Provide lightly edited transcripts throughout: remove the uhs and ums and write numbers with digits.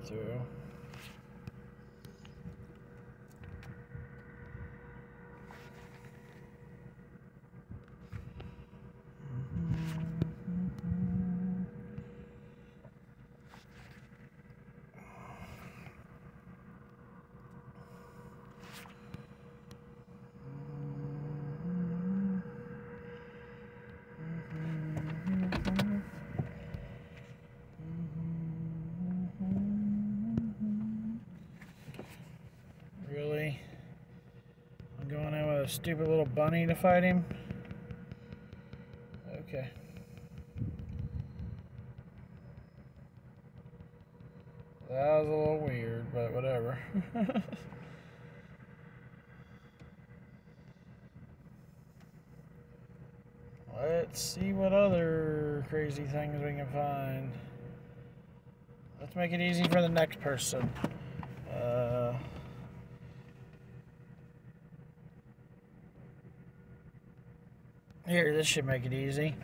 through. Really? I'm going in with a stupid little bunny to fight him? Okay. That was a little weird, but whatever. Let's see what other crazy things we can find. Let's make it easy for the next person. Here, this should make it easy.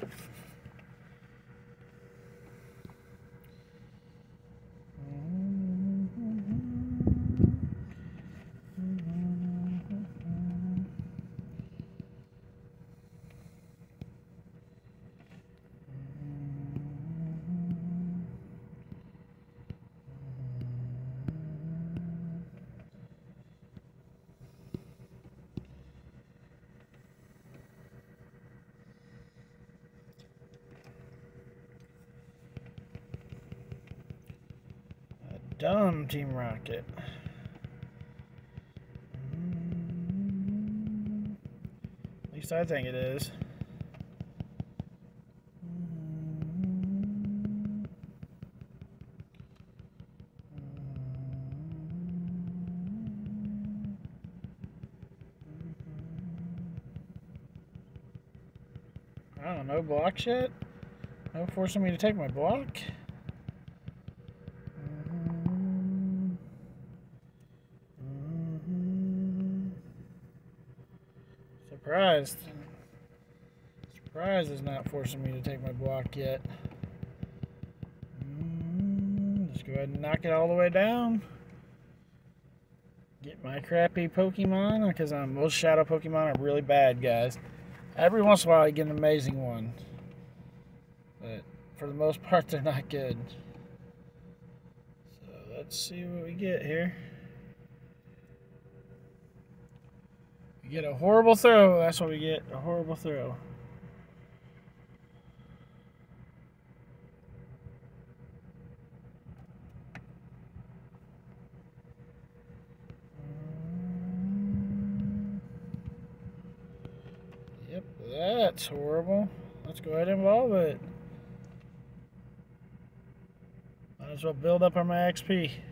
Dumb Team Rocket. At least I think it is. I don't know, blocks yet? No forcing me to take my block? Surprised. Surprised is not forcing me to take my block yet. Just go ahead and knock it all the way down. Get my crappy Pokemon, because most Shadow Pokemon are really bad, guys. Every once in a while I get an amazing one. But for the most part, they're not good. So let's see what we get here. We get a horrible throw. That's what we get, a horrible throw. Yep, that's horrible. Let's go ahead and evolve it. Might as well build up on my XP.